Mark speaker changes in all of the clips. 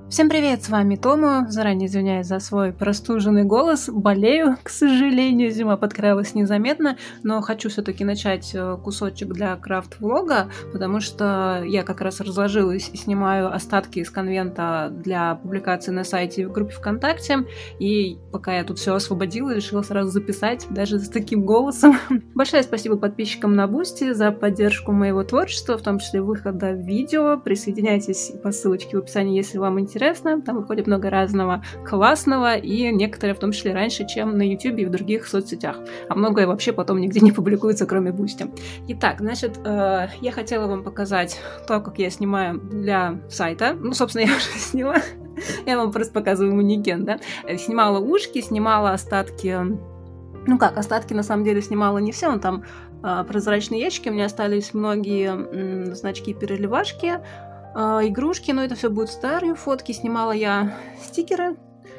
Speaker 1: Всем привет, с вами Тома. Заранее извиняюсь за свой простуженный голос. Болею, к сожалению, зима подкралась незаметно, но хочу все-таки начать кусочек для крафт-влога, потому что я как раз разложилась и снимаю остатки из конвента для публикации на сайте и в группе ВКонтакте, и пока я тут все освободила, решила сразу записать, даже с таким голосом. Большое спасибо подписчикам на Бусти за поддержку моего творчества, в том числе выхода видео. Присоединяйтесь по ссылочке в описании, если вам интересно. Там выходит много разного классного, и некоторые в том числе раньше, чем на YouTube и в других соцсетях. А многое вообще потом нигде не публикуется, кроме Бусти. Итак, значит, я хотела вам показать то, как я снимаю для сайта. Ну, собственно, я уже сняла. Я вам просто показываю манекен, да. Снимала ушки, снимала остатки. Ну как, остатки на самом деле снимала не все, но там прозрачные ящики, у меня остались многие значки-переливашки, игрушки, но это все будут старые фотки. Снимала я стикеры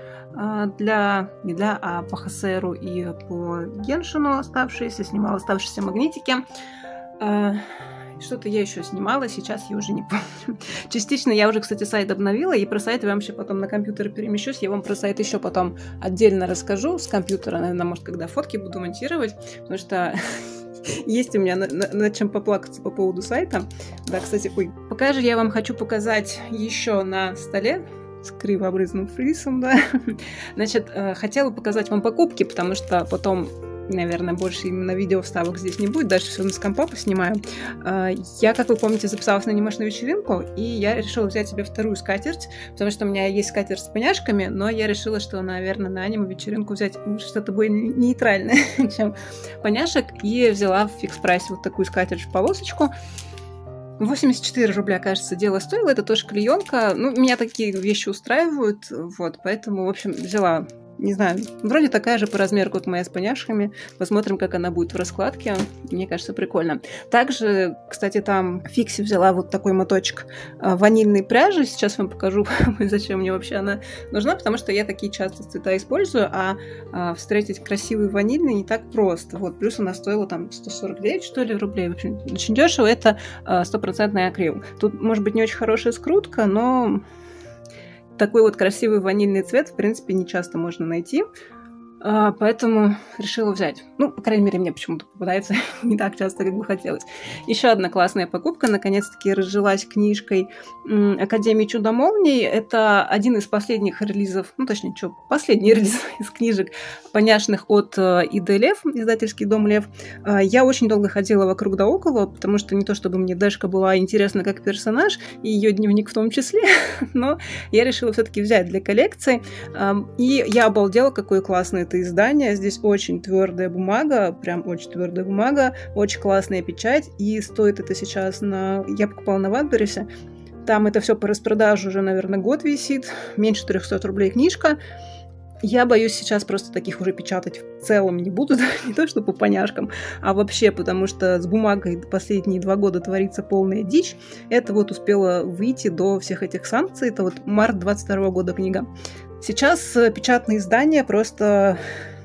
Speaker 1: не для, а по ХСРу и по Геншину оставшиеся. Снимала оставшиеся магнитики. Что-то я еще снимала, сейчас я уже не помню. Частично я уже, кстати, сайт обновила, и про сайт я вам еще потом на компьютер перемещусь. Я вам про сайт еще потом отдельно расскажу с компьютера, наверное, может, когда фотки буду монтировать, потому что есть у меня над чем поплакаться по поводу сайта. Да, кстати, пока же я вам хочу показать еще на столе с криво обрезанным фрисом, да. Значит, хотела показать вам покупки, потому что потом, наверное, больше именно видео вставок здесь не будет, даже все с компа поснимаю. Я, как вы помните, записалась на анимешную вечеринку, и я решила взять себе вторую скатерть, потому что у меня есть скатерть с поняшками, но я решила, что, наверное, на аниме-вечеринку взять что-то более нейтральное, чем поняшек, и взяла в фикс-прайсе вот такую скатерть в полосочку. 84 рубля, кажется, дело стоило, это тоже клеенка. Ну, меня такие вещи устраивают, вот, поэтому, в общем, взяла. Не знаю, вроде такая же по размеру, как моя с поняшками. Посмотрим, как она будет в раскладке. Мне кажется, прикольно. Также, кстати, там Фикси взяла вот такой моточек ванильной пряжи. Сейчас вам покажу, зачем мне вообще она нужна, потому что я такие часто цвета использую, а встретить красивый ванильный не так просто. Вот, плюс она стоила там 149, что ли, рублей. В общем, очень дешево. Это 100% акрил. Тут, может быть, не очень хорошая скрутка, но такой вот красивый ванильный цвет, в принципе, не часто можно найти, поэтому решила взять. Ну, по крайней мере, мне почему-то попадается не так часто, как бы хотелось. Еще одна классная покупка. Наконец-таки разжилась книжкой Академии Чудо-молний. Это один из последних релизов, ну, точнее, последний релиз из книжек поняшных от ИД Лев, издательский дом Лев. Я очень долго ходила вокруг да около, потому что не то чтобы мне Дэшка была интересна как персонаж, и ее дневник в том числе, но я решила все-таки взять для коллекции. И я обалдела, какое классное это издание. Здесь очень твердая бумага, прям очень твердая бумага, очень классная печать, и стоит это сейчас я покупала на Ватберрисе. Там это все по распродаже уже, наверное, год висит, меньше 300 рублей книжка. Я боюсь, сейчас просто таких уже печатать в целом не буду, не то что по поняшкам, а вообще, потому что с бумагой последние 2 года творится полная дичь. Это вот успело выйти до всех этих санкций, это вот март 22 года книга. Сейчас печатные издания просто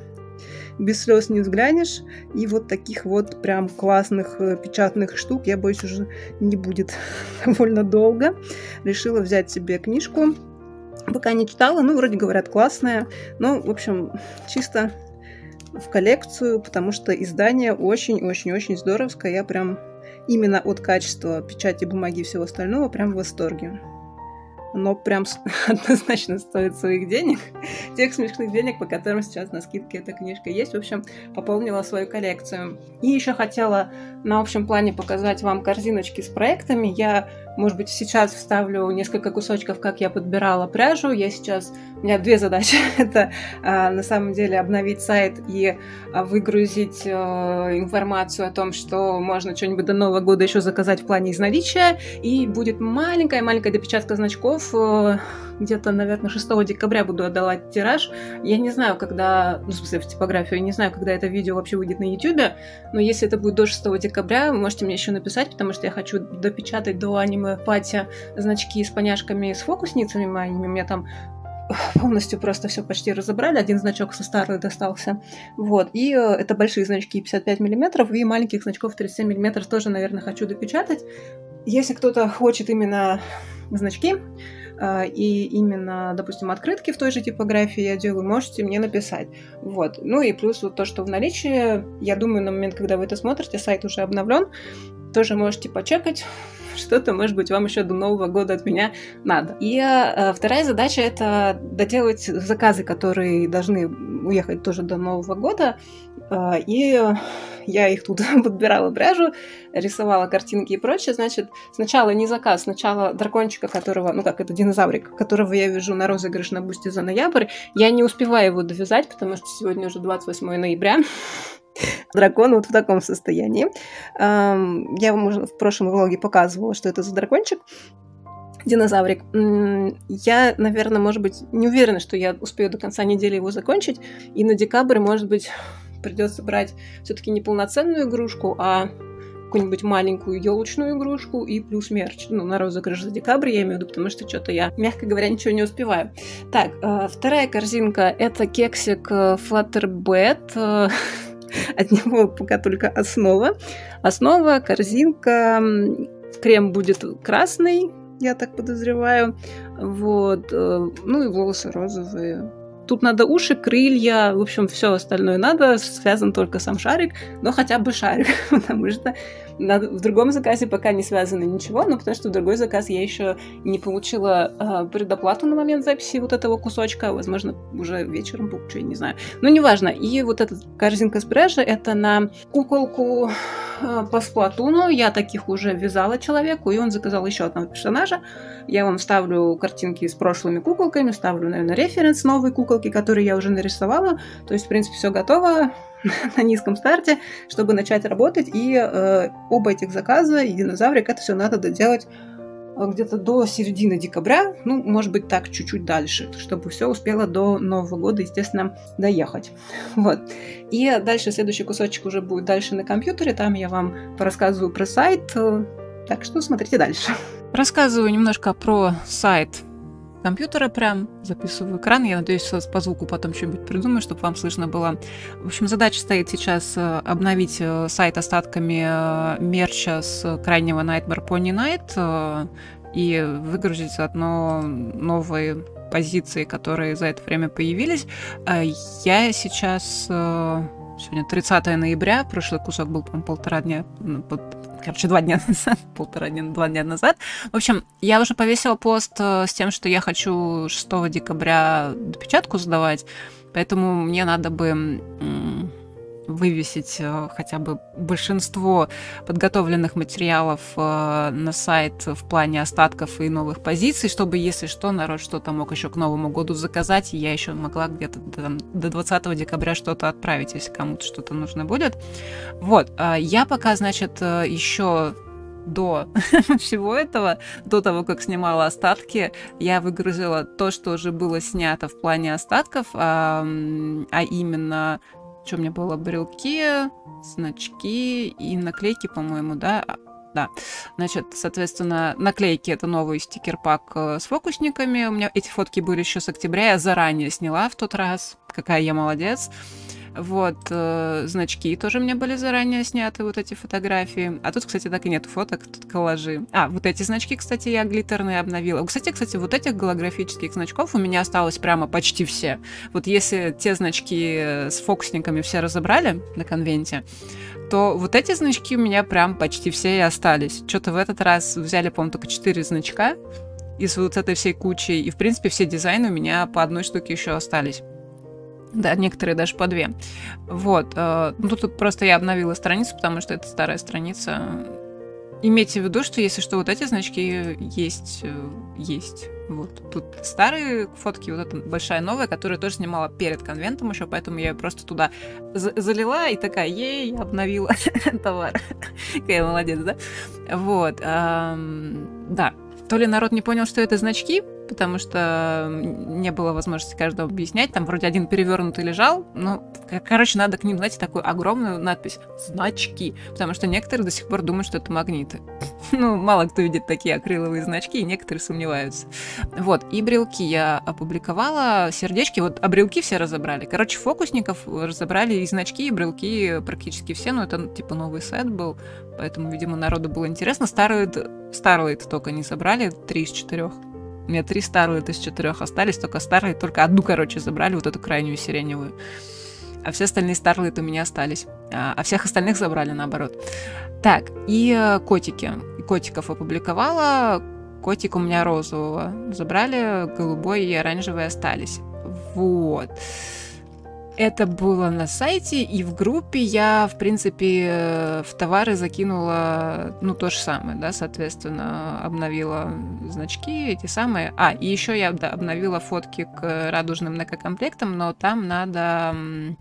Speaker 1: без слез не взглянешь, и вот таких вот прям классных печатных штук, я боюсь, уже не будет довольно долго. Решила взять себе книжку. Пока не читала, ну, вроде говорят, классная, но, в общем, чисто в коллекцию, потому что издание очень-очень-очень здоровское, я прям именно от качества печати, бумаги и всего остального прям в восторге. Но прям однозначно стоит своих денег, тех смешных денег, по которым сейчас на скидке эта книжка есть. В общем, пополнила свою коллекцию. И еще хотела на общем плане показать вам корзиночки с проектами. Я, может быть, сейчас вставлю несколько кусочков, как я подбирала пряжу. У меня 2 задачи. Это на самом деле обновить сайт и выгрузить информацию о том, что можно что-нибудь до Нового года еще заказать в плане из наличия. И будет маленькая-маленькая допечатка значков. Где-то, наверное, 6 декабря буду отдавать тираж. Я не знаю, когда... Ну, в смысле, в типографию. Я не знаю, когда это видео вообще выйдет на YouTube. Но если это будет до 6 декабря, можете мне еще написать, потому что я хочу допечатать до аниме-пати значки с поняшками, с фокусницами моими. У меня там полностью просто все почти разобрали. Один значок со старой достался. Вот. И это большие значки 55 мм, и маленьких значков 37 мм тоже, наверное, хочу допечатать. Если кто-то хочет именно значки, и именно, допустим, открытки в той же типографии я делаю, можете мне написать. Вот. Ну и плюс вот то, что в наличии, я думаю, на момент, когда вы это смотрите, сайт уже обновлен, тоже можете почекать. Что-то, может быть, вам еще до Нового года от меня надо. И вторая задача — это доделать заказы, которые должны уехать тоже до Нового года. И я их тут подбирала пряжу, рисовала картинки и прочее. Значит, сначала не заказ, сначала дракончика, которого, ну как это, динозаврик, которого я вяжу на розыгрыш на Бусти за ноябрь. Я не успеваю его довязать, потому что сегодня уже 28 ноября. Дракон вот в таком состоянии. Я вам уже в прошлом влоге показывала, что это за дракончик. Динозаврик. Я, наверное, может быть, не уверена, что я успею до конца недели его закончить. И на декабрь, может быть, придется брать все-таки не полноценную игрушку, а какую-нибудь маленькую елочную игрушку и плюс мерч. Ну, на розыгрыш за декабрь я имею в виду, потому что что-то я, мягко говоря, ничего не успеваю. Так, вторая корзинка — это кексик Flutterbit. От него пока только основа. Основа, корзинка, крем будет красный, я так подозреваю. Вот. Ну и волосы розовые. Тут надо уши, крылья, в общем, все остальное надо. Связан только сам шарик, но хотя бы шарик, потому что в другом заказе пока не связано ничего, но потому что в другой заказ я еще не получила предоплату на момент записи вот этого кусочка. Возможно, уже вечером получу, я не знаю. Но неважно. И вот эта корзинка с пряжи — это на куколку по Сплатуну. Я таких уже вязала человеку, и он заказал еще одного персонажа. Я вам вставлю картинки с прошлыми куколками, вставлю, наверное, референс новой куколки, которую я уже нарисовала. То есть, в принципе, все готово на низком старте, чтобы начать работать. И оба этих заказа, и динозаврик, это все надо доделать где-то до середины декабря, ну, может быть, так чуть-чуть дальше, чтобы все успело до Нового года, естественно, доехать. Вот. И дальше следующий кусочек уже будет дальше на компьютере, там я вам порассказываю про сайт, так что смотрите дальше. Рассказываю немножко про сайт компьютера, прям записываю экран. Я надеюсь, по звуку потом что-нибудь придумаю, чтобы вам слышно было. В общем, задача стоит сейчас обновить сайт остатками мерча с крайнего Nightmare Pony Night и выгрузить заодно новые позиции, которые за это время появились. Я сейчас... Сегодня 30 ноября, прошлый кусок был, по-моему, 2 дня назад, 2 дня назад. В общем, я уже повесила пост с тем, что я хочу 6 декабря допечатку сдавать, поэтому мне надо бы вывесить хотя бы большинство подготовленных материалов на сайт в плане остатков и новых позиций, чтобы, если что, народ что-то мог еще к Новому году заказать, и я еще могла где-то до 20 декабря что-то отправить, если кому-то что-то нужно будет. Вот, я пока, значит, еще до всего этого, до того, как снимала остатки, я выгрузила то, что уже было снято в плане остатков, а именно... Что у меня было? Брелки, значки и наклейки, по-моему, да? Да. Значит, соответственно, наклейки — это новый стикер-пак с фокусниками. У меня эти фотки были еще с октября. Я заранее сняла в тот раз. Какая я молодец. Вот, значки тоже у меня были заранее сняты, вот эти фотографии. А тут, кстати, так и нет фоток, тут коллажи. Вот эти значки, кстати, я глиттерные обновила. Кстати, вот этих голографических значков у меня осталось прямо почти все. Вот если те значки с фокусниками все разобрали на конвенте, то вот эти значки у меня прям почти все и остались. Что-то в этот раз взяли, по-моему, только 4 значка из вот этой всей кучи, и, в принципе, все дизайны у меня по одной штуке еще остались. Да, некоторые даже по 2. Вот. Ну, тут просто я обновила страницу, потому что это старая страница. Имейте в виду, что если что, вот эти значки есть. Вот. Тут старые фотки, вот эта большая новая, которую тоже снимала перед конвентом еще, поэтому я ее просто туда залила и такая, ей, я обновила товар. Какая молодец, да? Вот. Да. То ли народ не понял, что это значки, потому что не было возможности каждому объяснять. Там вроде один перевернутый лежал. Ну, короче, надо к ним, знаете, такую огромную надпись «Значки», потому что некоторые до сих пор думают, что это магниты. Ну, мало кто видит такие акриловые значки, и некоторые сомневаются. Вот, и брелки я опубликовала, сердечки, вот, а брелки все разобрали. Короче, фокусников разобрали, и значки, и брелки практически все, но это, типа, новый сет был, поэтому, видимо, народу было интересно. Starlight только не собрали, 3 из 4. У меня 3 старлайта из 4 остались, только старлайт, только одну, короче, забрали, вот эту крайнюю сиреневую. А все остальные старлайты у меня остались. А всех остальных забрали, наоборот. Так, и котики. Котиков опубликовала. Котик у меня розового забрали, голубой и оранжевый остались. Вот. Это было на сайте, и в группе я, в принципе, в товары закинула, ну, то же самое, да, соответственно, обновила значки, эти самые. И еще я обновила фотки к радужным некокомплектам, но там надо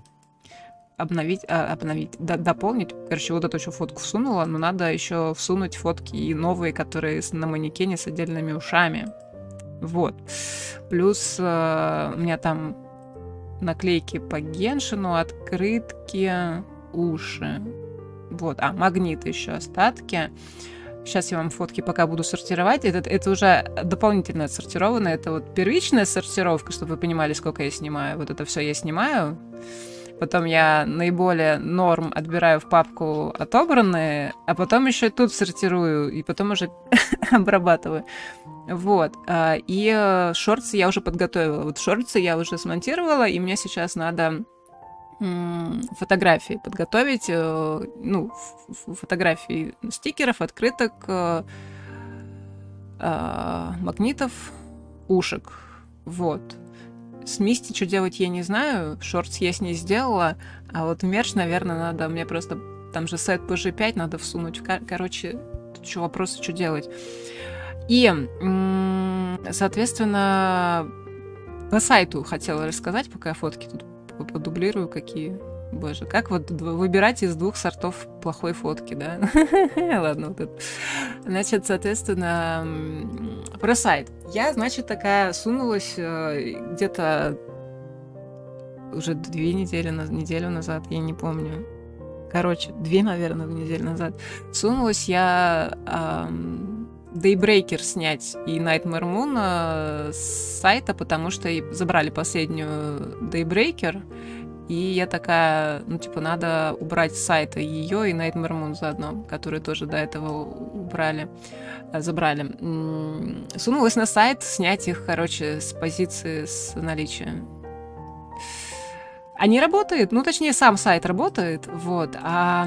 Speaker 1: дополнить. Короче, вот эту еще фотку всунула, но надо еще всунуть фотки и новые, которые на манекене с отдельными ушами. Вот. Плюс у меня там наклейки по Геншину, открытки, уши. Вот. Магниты еще остатки. Сейчас я вам фотки пока буду сортировать. Это уже дополнительно отсортировано. Это вот первичная сортировка, чтобы вы понимали, сколько я снимаю. Вот это все я снимаю. Потом я наиболее норм отбираю в папку отобранные, а потом еще и тут сортирую, и потом уже обрабатываю. Вот. И шортсы я уже подготовила. Вот шортсы я уже смонтировала, и мне сейчас надо фотографии подготовить. Ну, фотографии стикеров, открыток, магнитов, ушек. Вот. С Мисти что делать, я не знаю. Шортс я с ней сделала. А вот мерч, наверное, надо... Мне просто... Там же сет PG5 надо всунуть. Короче, тут еще вопросы, что делать. И, соответственно, по сайту хотела рассказать, пока я фотки тут подублирую, какие... Боже, как вот выбирать из 2 сортов плохой фотки, да? Ладно, вот это. Значит, соответственно, про сайт. Я, значит, такая сунулась где-то уже 2 неделю назад, я не помню. Короче, 2, наверное, недели назад. Сунулась я Daybreaker снять и Nightmare Moon с сайта, потому что забрали последнюю Daybreaker. И я такая, ну, типа, надо убрать с сайта ее и Nightmare Moon заодно, которые тоже до этого забрали. Сунулась на сайт, снять их, короче, с позиции с наличия. Они работают, ну, точнее, сам сайт работает, вот, а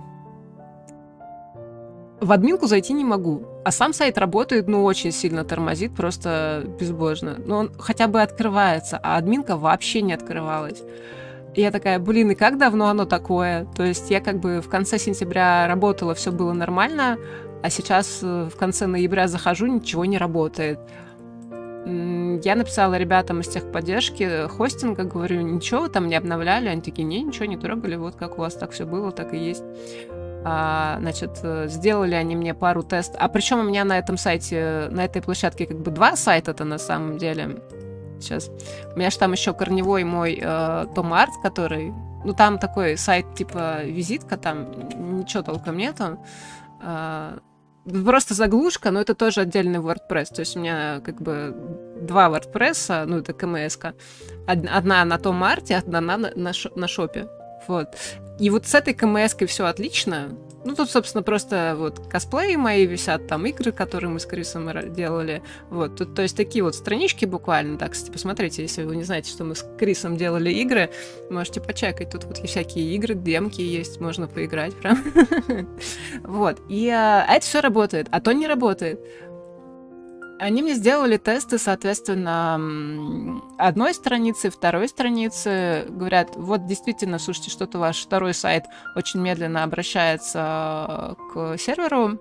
Speaker 1: в админку зайти не могу. А сам сайт работает, ну, очень сильно тормозит, просто безбожно. Но он хотя бы открывается, а админка вообще не открывалась. И я такая, блин, и как давно оно такое? То есть я как бы в конце сентября работала, все было нормально, а сейчас в конце ноября захожу, ничего не работает. Я написала ребятам из техподдержки хостинга, говорю, ничего вы там не обновляли? Они такие, не, ничего не трогали, вот как у вас так все было, так и есть. Значит, сделали они мне пару тестов. А причем у меня на этом сайте, на этой площадке как бы 2 сайта-то на самом деле. Сейчас. У меня же там еще корневой мой Том Арт, который... Ну, там такой сайт типа визитка, там ничего толком нету. Просто заглушка, но это тоже отдельный WordPress. То есть у меня как бы 2 WordPress, ну, это КМС-ка. Одна на Том Арте, одна на шопе. Вот. И вот с этой КМС-кой все отлично. Ну, тут, собственно, просто вот косплеи мои висят, там игры, которые мы с Крисом делали. Вот, тут, то есть такие вот странички буквально. Так, кстати, посмотрите, если вы не знаете, что мы с Крисом делали игры, можете почекать. Тут вот всякие игры, демки есть, можно поиграть прям. Вот, и это все работает, а то не работает. Они мне сделали тесты, соответственно, одной страницы, второй страницы. Говорят, вот действительно, слушайте, что-то ваш второй сайт очень медленно обращается к серверу.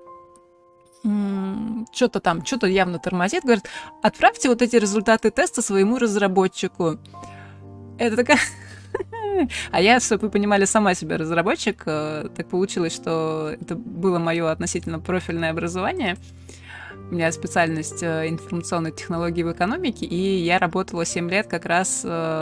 Speaker 1: Что-то явно тормозит. Говорят, отправьте вот эти результаты теста своему разработчику. Это такая... А я, чтобы вы понимали, сама себе разработчик. Так получилось, что это было мое относительно профильное образование. У меня специальность информационных технологий в экономике, и я работала 7 лет как раз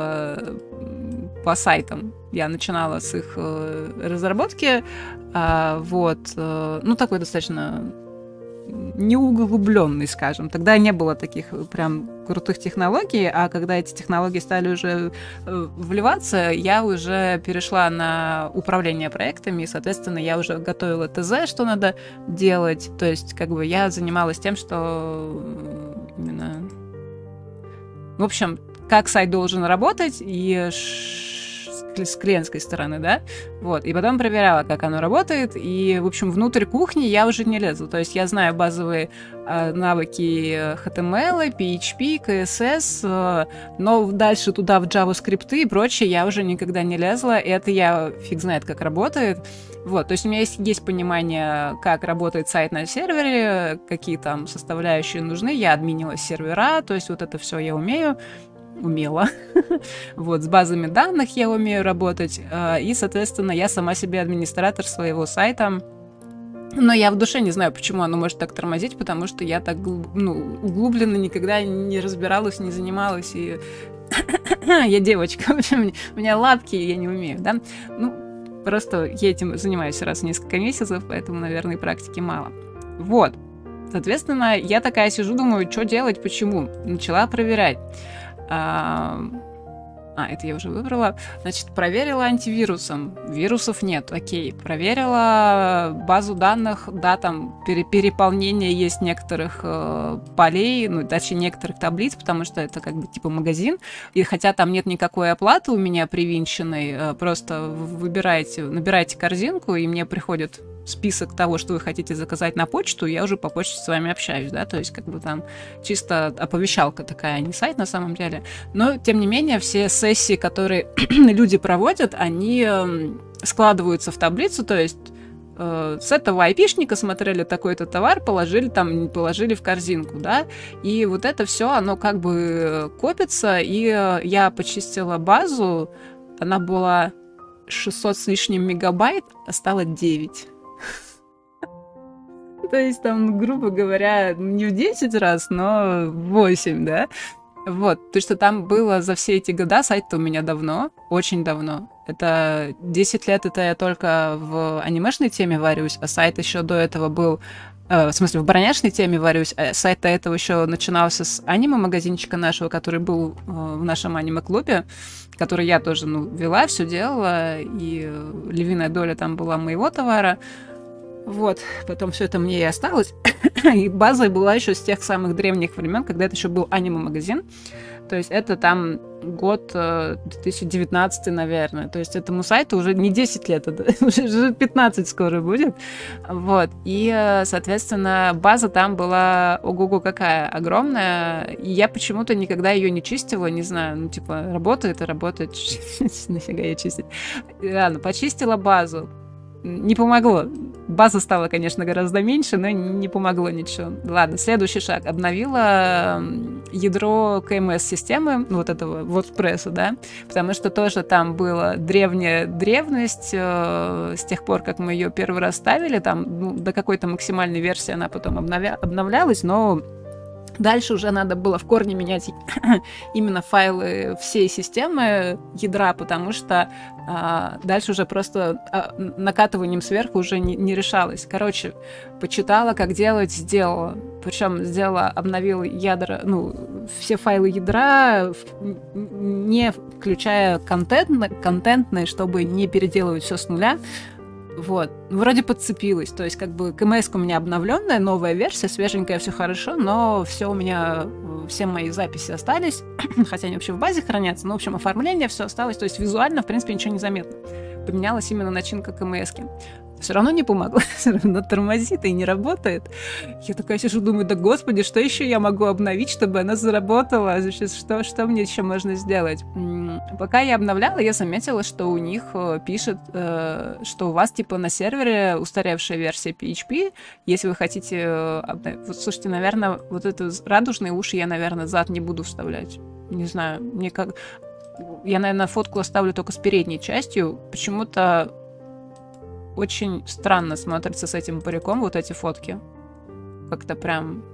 Speaker 1: по сайтам. Я начинала с их разработки, вот, ну, такой достаточно неуглубленный, скажем. Тогда не было таких прям крутых технологий, а когда эти технологии стали уже вливаться, я уже перешла на управление проектами, и, соответственно, я уже готовила ТЗ, что надо делать. То есть, как бы, я занималась тем, что именно В общем, как сайт должен работать и с клиентской стороны, да, вот, и потом проверяла, как оно работает, и, в общем, внутрь кухни я уже не лезла, то есть я знаю базовые навыки HTML, PHP, CSS, но дальше туда в JavaScript и прочее я уже никогда не лезла, и это я фиг знает, как работает, вот, то есть у меня есть понимание, как работает сайт на сервере, какие там составляющие нужны, я админила сервера, то есть вот это все я умела. Вот, с базами данных я умею работать, и, соответственно, я сама себе администратор своего сайта. Но я в душе не знаю, почему оно может так тормозить, потому что я так углубленно никогда не разбиралась, не занималась, и я девочка, в общем, у меня лапки, я не умею, да? Ну, просто я этим занимаюсь раз в несколько месяцев, поэтому, наверное, практики мало. Вот, соответственно, я такая сижу, думаю, что делать, почему? Начала проверять. Это я уже выбрала. Значит, проверила антивирусом. Вирусов нет, окей. Проверила базу данных. Да, там переполнение есть некоторых полей, ну, точнее, некоторых таблиц, потому что это как бы типа магазин. И хотя там нет никакой оплаты у меня привинченной, просто набираете корзинку, и мне приходит список того, что вы хотите заказать на почту, я уже по почте с вами общаюсь, да, то есть как бы там чисто оповещалка такая, а не сайт на самом деле. Но, тем не менее, все сессии, которые люди проводят, они складываются в таблицу, то есть с этого айпишника смотрели такой-то товар, положили в корзинку, да, и вот это все, оно как бы копится, и я почистила базу, она была 600 с лишним мегабайт, а стало 9. То есть там, грубо говоря, не в 10 раз, но в 8, да? Вот, то, что там было за все эти года, сайт-то у меня давно, очень давно. Это 10 лет, это я только в анимешной теме варюсь, а сайт еще до этого был... в смысле, в броняшной теме варюсь, а сайт до этого еще начинался с аниме-магазинчика нашего, который был в нашем аниме-клубе, который я тоже, вела, все делала, и львиная доля там была моего товара. Вот, потом все это мне и осталось. И базой была еще с тех самых древних времен, когда это еще был аниме-магазин. То есть это там год 2019, наверное. То есть этому сайту уже не 10 лет, это уже 15 скоро будет. Вот. И, соответственно, база там была ого-го какая огромная. И я почему-то никогда ее не чистила, не знаю, работает и работает. Нафига ее чистить? Ладно, почистила базу. Не помогло. База стала, конечно, гораздо меньше, но не помогло ничего. Ладно, следующий шаг. Обновила ядро КМС-системы, вот этого WordPress, да, потому что тоже там была древность. С тех пор, как мы ее первый раз ставили, там до какой-то максимальной версии она потом обновлялась, но дальше уже надо было в корне менять именно файлы всей системы ядра, потому что дальше уже просто накатыванием сверху уже не решалось. Короче, почитала, как делать, сделала. Причем обновила ядра, все файлы ядра, не включая контентные, чтобы не переделывать все с нуля. Вот, вроде подцепилась, то есть как бы КМС у меня обновленная, новая версия, свеженькая, все хорошо, но все мои записи остались, хотя они вообще в базе хранятся, но в общем оформление все осталось, то есть визуально в принципе ничего не заметно. Поменялась именно начинка КМС-ки. Все равно не помогло, все равно тормозит и не работает. Я такая сижу, думаю, да господи, что еще я могу обновить, чтобы она заработала? Что мне еще можно сделать? Пока я обновляла, я заметила, что у них пишет, что у вас типа на сервере устаревшая версия PHP. Если вы хотите... Вот, слушайте, наверное, вот это радужные уши я, наверное, зад не буду вставлять. Не знаю, мне как... Я, наверное, фотку оставлю только с передней частью. Почему-то очень странно смотрится с этим париком вот эти фотки. Как-то прям...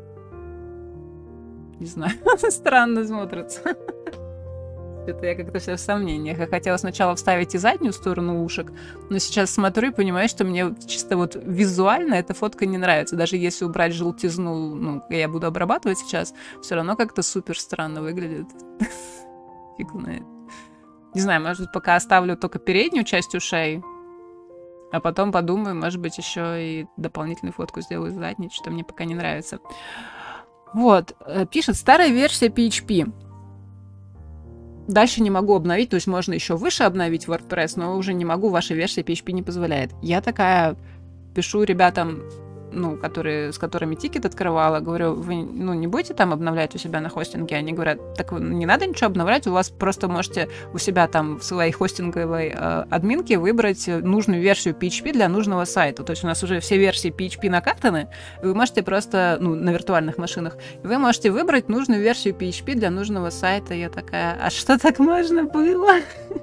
Speaker 1: Не знаю, странно смотрится. Это я как-то вся в сомнениях. Я хотела сначала вставить и заднюю сторону ушек, но сейчас смотрю и понимаю, что мне чисто вот визуально эта фотка не нравится. Даже если убрать желтизну, я буду обрабатывать сейчас, все равно как-то супер странно выглядит. Фиг знает. Не знаю, может быть, пока оставлю только переднюю часть ушей, а потом подумаю, может быть, еще и дополнительную фотку сделаю задней, что мне пока не нравится. Вот, пишет старая версия PHP. дальше не могу обновить, то есть можно еще выше обновить WordPress, но уже не могу, ваша версия PHP не позволяет. Я такая пишу ребятам, ну, с которыми тикет открывала, говорю, вы, ну, не будете там обновлять у себя на хостинге? Они говорят, так не надо ничего обновлять, у вас просто можете у себя там в своей хостинговой админке выбрать нужную версию PHP для нужного сайта. То есть у нас уже все версии PHP накатаны, вы можете просто, ну, на виртуальных машинах, вы можете выбрать нужную версию PHP для нужного сайта. Я такая, а что так можно было?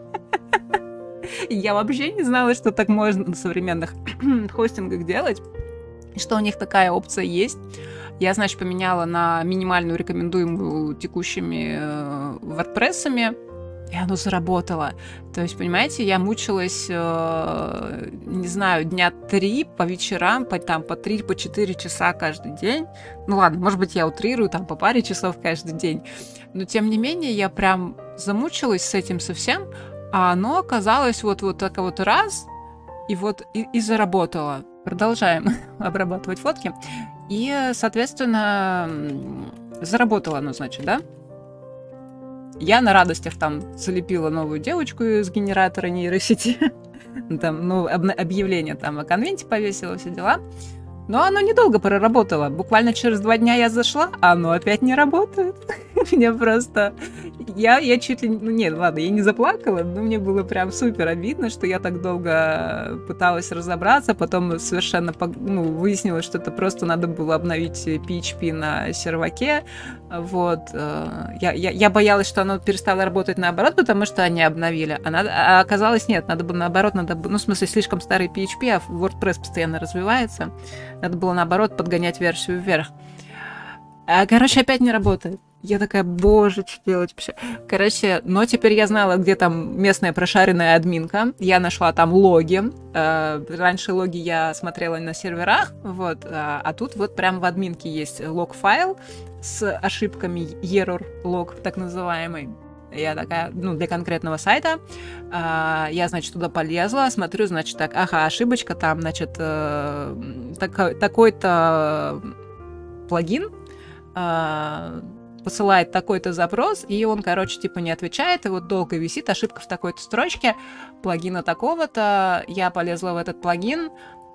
Speaker 1: Я вообще не знала, что так можно на современных хостингах делать. Что у них такая опция есть. Я, значит, поменяла на минимальную рекомендуемую текущими WordPress-ами, и оно заработало. То есть, понимаете, я мучилась, не знаю, дня 3 по вечерам, по 3-4 часа каждый день. Ну ладно, может быть, я утрирую, там по паре часов каждый день. Но, тем не менее, я прям замучилась с этим совсем, а оно оказалось вот так вот раз, и заработало. Продолжаем обрабатывать фотки. И, соответственно, заработало оно, значит, да? Я на радостях там залепила новую девочку из генератора нейросети. Там, ну, объявление там о конвенте повесила, все дела. Но оно недолго проработало. Буквально через 2 дня я зашла, а оно опять не работает. Меня просто... Я чуть ли... Ну, нет, ладно, я не заплакала, но мне было прям супер обидно, что я так долго пыталась разобраться, потом совершенно выяснилось, что это просто надо было обновить PHP на серваке. Вот. Я боялась, что оно перестало работать наоборот, потому что они обновили. А оказалось, нет, надо было наоборот, ну, в смысле, слишком старый PHP, а WordPress постоянно развивается. Надо было, наоборот, подгонять версию вверх. Короче, опять не работает. Я такая, боже, что делать вообще? Короче, но теперь я знала, где там местная прошаренная админка. Я нашла там логи. Раньше логи я смотрела на серверах, вот, а тут вот прям в админке есть лог-файл с ошибками, error лог, так называемый. Я такая, ну, для конкретного сайта. Я, значит, туда полезла, смотрю, значит, так, ага, ошибочка там, значит, такой-то плагин посылает такой-то запрос, и он, короче, типа не отвечает, и вот долго висит ошибка в такой-то строчке плагина такого-то. Я полезла в этот плагин.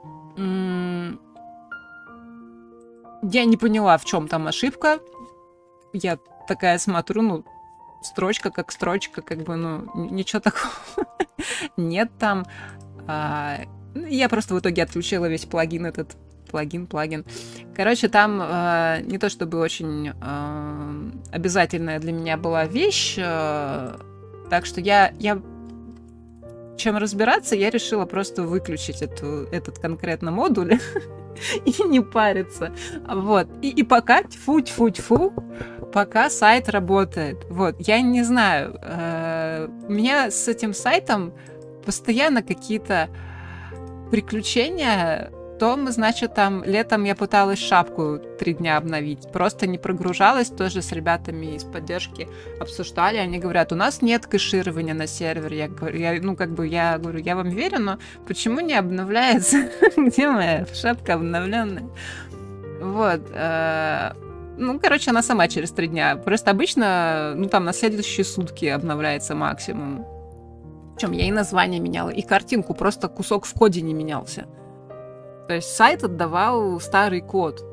Speaker 1: Я не поняла, в чем там ошибка. Я такая смотрю, ну, строчка как строчка, как бы, ну, ничего такого нет там. Я просто в итоге отключила весь плагин этот. Плагин. Короче, там не то чтобы очень обязательная для меня была вещь, так что я чем разбираться, я решила просто выключить этот конкретно модуль и не париться. Вот. И пока, тьфу, пока сайт работает. Вот. Я не знаю, у меня с этим сайтом постоянно какие-то приключения. Значит, там летом я пыталась шапку 3 дня обновить. Просто не прогружалась, тоже с ребятами из поддержки обсуждали. Они говорят, у нас нет кэширования на сервере. Я говорю, я вам верю, но почему не обновляется? Где моя шапка обновленная? Вот. Ну, короче, она сама через 3 дня. Просто обычно, ну, там на следующие сутки обновляется максимум. Причем я и название меняла, и картинку, просто кусок в коде не менялся. То есть сайт отдавал старый код.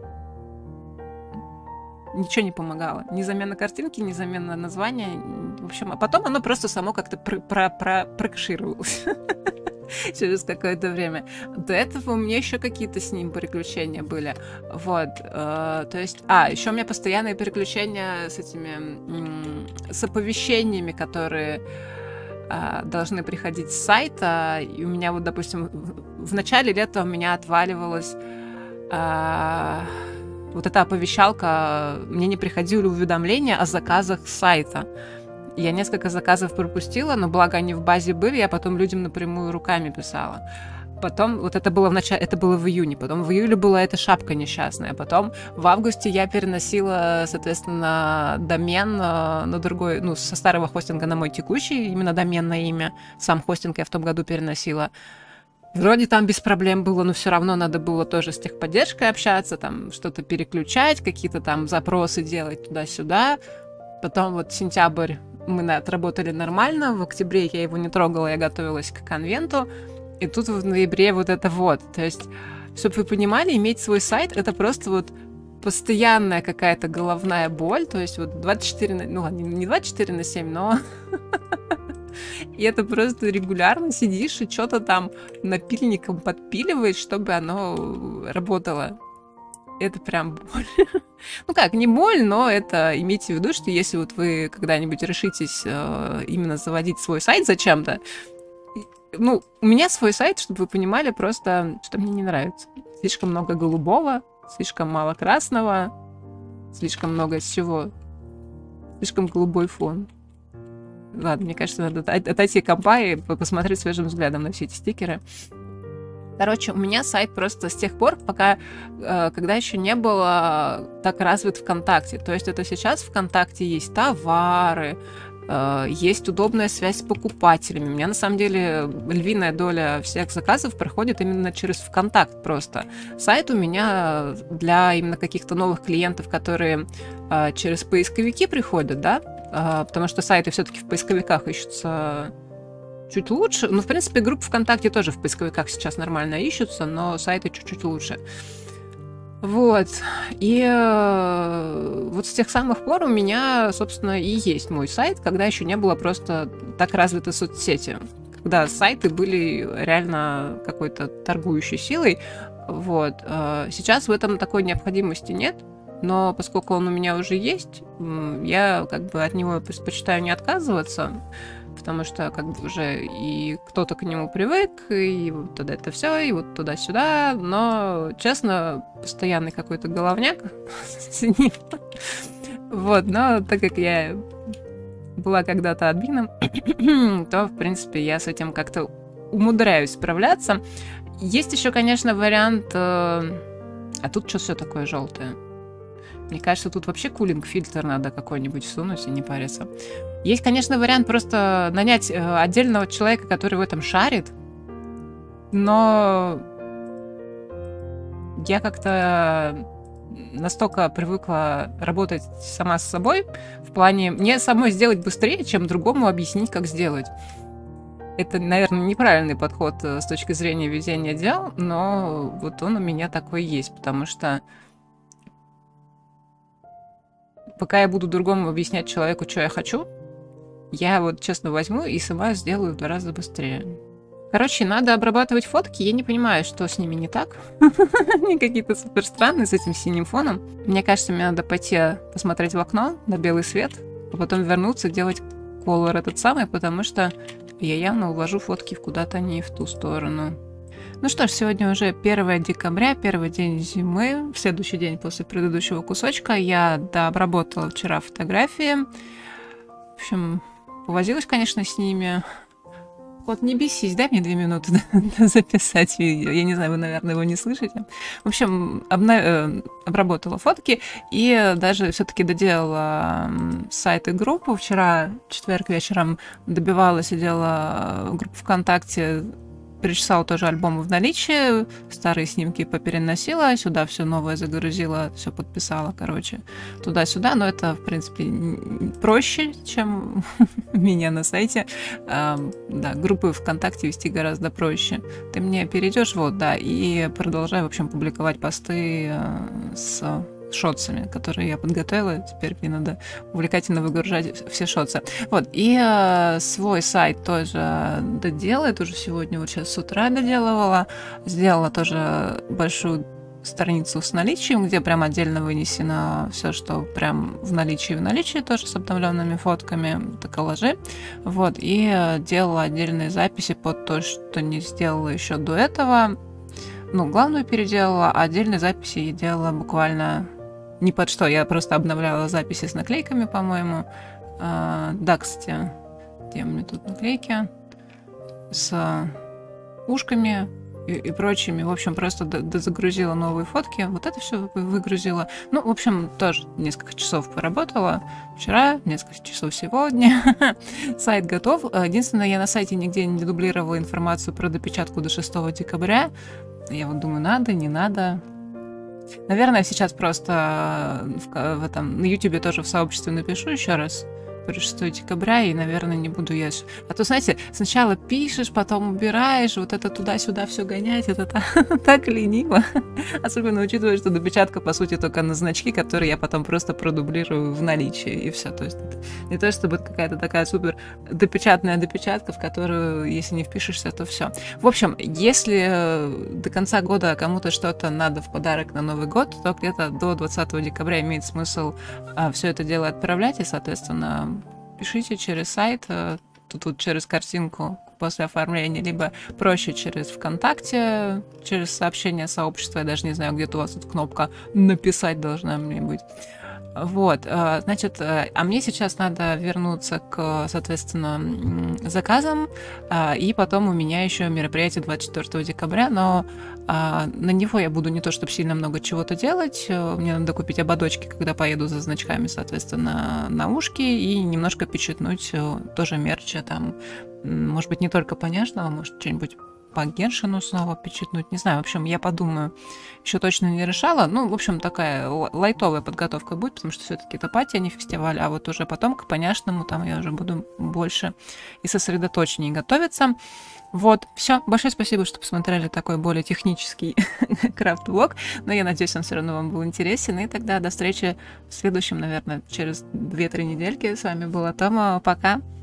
Speaker 1: Ничего не помогало. Ни замена картинки, ни замена названия. В общем, а потом оно просто само как-то прокэшировалось через какое-то время. До этого у меня еще какие-то с ним приключения были. Вот. То есть... еще у меня постоянные переключения с оповещениями, которые должны приходить с сайта. И у меня вот, допустим, в начале лета у меня отваливалось вот эта оповещалка, мне не приходили уведомления о заказах с сайта. Я несколько заказов пропустила, но благо они в базе были, я потом людям напрямую руками писала. Потом, вот это было это было в июне, потом в июле была эта шапка несчастная, потом в августе я переносила, соответственно, домен на другой, ну, со старого хостинга на мой текущий, именно доменное имя, сам хостинг я в том году переносила. Вроде там без проблем было, но все равно надо было тоже с техподдержкой общаться, там что-то переключать, какие-то там запросы делать туда-сюда. Потом вот сентябрь, мы отработали нормально. В октябре я его не трогала, я готовилась к конвенту. И тут в ноябре вот это вот. То есть, чтобы вы понимали, иметь свой сайт — это просто вот постоянная какая-то головная боль. То есть вот 24 ну не 24/7, но... И это просто регулярно сидишь и что-то там напильником подпиливаешь, чтобы оно работало. Это прям боль. Ну как, не боль, но это имейте в виду, что если вот вы когда-нибудь решитесь именно заводить свой сайт зачем-то, ну, у меня свой сайт, чтобы вы понимали, просто, что мне не нравится. Слишком много голубого, слишком мало красного, слишком много всего, слишком голубой фон. Ладно, мне кажется, надо отойти к компа и посмотреть свежим взглядом на все эти стикеры. Короче, у меня сайт просто с тех пор, пока, когда еще не было так развит ВКонтакте. То есть это сейчас в ВКонтакте есть товары, есть удобная связь с покупателями. У меня, на самом деле, львиная доля всех заказов проходит именно через ВКонтакт просто. Сайт у меня для именно каких-то новых клиентов, которые через поисковики приходят, да, потому что сайты все-таки в поисковиках ищутся чуть лучше. Ну, в принципе, группы ВКонтакте тоже в поисковиках сейчас нормально ищутся, но сайты чуть-чуть лучше. Вот. И вот с тех самых пор у меня, собственно, и есть мой сайт, когда еще не было просто так развиты соцсети. Когда сайты были реально какой-то торгующей силой. Вот. Сейчас в этом такой необходимости нет. Но поскольку он у меня уже есть, я как бы от него предпочитаю не отказываться, потому что как бы уже и кто-то к нему привык, и вот тогда это все, и вот туда-сюда. Но, честно, постоянный какой-то головняк с ним. Вот, но так как я была когда-то админом, то, в принципе, я с этим как-то умудряюсь справляться. Есть еще, конечно, вариант... А тут что все такое желтое? Мне кажется, тут вообще кулинг-фильтр надо какой-нибудь всунуть и не париться. Есть, конечно, вариант просто нанять отдельного человека, который в этом шарит, но я как-то настолько привыкла работать сама с собой, в плане мне самой сделать быстрее, чем другому объяснить, как сделать. Это, наверное, неправильный подход с точки зрения ведения дел, но вот он у меня такой есть, потому что пока я буду другому объяснять человеку, что я хочу, я вот честно возьму и сама сделаю в 2 раза быстрее. Короче, надо обрабатывать фотки. Я не понимаю, что с ними не так. Они какие-то супер странные с этим синим фоном. Мне кажется, мне надо пойти посмотреть в окно на белый свет, а потом вернуться, делать колор этот самый, потому что я явно увожу фотки куда-то не в ту сторону. Ну что ж, сегодня уже 1 декабря, первый день зимы, в следующий день после предыдущего кусочка. Я дообработала вчера фотографии. В общем, повозилась, конечно, с ними. Вот не бесись, дай мне 2 минуты записать видео. Я не знаю, вы, наверное, его не слышите. В общем, обработала фотки и даже все-таки доделала сайт и группу. Вчера, в четверг вечером, добивала, сидела группу ВКонтакте, перечесала тоже альбомы в наличии, старые снимки попереносила, сюда все новое загрузила, все подписала, короче, туда-сюда, но это, в принципе, проще, чем у меня на сайте. Да, группы ВКонтакте вести гораздо проще. Ты мне перейдешь, вот, да, и продолжай, в общем, публиковать посты с шотсами, которые я подготовила. Теперь мне надо увлекательно выгружать все шотсы. Вот. И свой сайт тоже доделает. Уже сегодня, вот сейчас с утра доделывала. Сделала тоже большую страницу с наличием, где прям отдельно вынесено все, что прям в наличии, тоже с обновленными фотками, это коллажи. Вот. И делала отдельные записи под то, что не сделала еще до этого. Ну, главную переделала, а отдельные записи я делала буквально ни под что. Я просто обновляла записи с наклейками, по-моему. Да, кстати, где у меня тут наклейки? С ушками и прочими. В общем, просто загрузила новые фотки. Вот это все выгрузила. Ну, в общем, тоже несколько часов поработала. Вчера, несколько часов сегодня. Сайт готов. Единственное, я на сайте нигде не дублировала информацию про допечатку до 6 декабря. Я вот думаю, надо, не надо. Наверное, сейчас просто на YouTube тоже в сообществе напишу еще раз, 6 декабря, и, наверное, не буду я... А то, знаете, сначала пишешь, потом убираешь, вот это туда-сюда все гонять, это так лениво. Особенно учитывая, что допечатка, по сути, только на значки, которые я потом просто продублирую в наличии, и все. То есть это не то, чтобы какая-то такая супер допечатная допечатка, в которую, если не впишешься, то все. В общем, если до конца года кому-то что-то надо в подарок на Новый год, то где-то до 20 декабря имеет смысл все это дело отправлять, и, соответственно, пишите через сайт, тут через картинку после оформления, либо проще через ВКонтакте, через сообщение сообщества, я даже не знаю, где-то у вас тут кнопка «Написать» должна мне быть. Вот, значит, а мне сейчас надо вернуться к, соответственно, заказам, и потом у меня еще мероприятие 24 декабря, но на него я буду не то чтобы сильно много чего-то делать, мне надо купить ободочки, когда поеду за значками, соответственно, наушки, и немножко печатнуть тоже мерча, там, может быть, не только Поняшного, может, что-нибудь по Геншину снова печатнуть, не знаю, в общем, я подумаю, еще точно не решала, ну, в общем, такая лайтовая подготовка будет, потому что все-таки это пати, а не фестиваль, а вот уже потом к Поняшному там я уже буду больше и сосредоточеннее готовиться. Вот, все, большое спасибо, что посмотрели такой более технический крафт-влог, но я надеюсь, он все равно вам был интересен, и тогда до встречи в следующем, наверное, через 2-3 недельки. С вами была Тома, пока!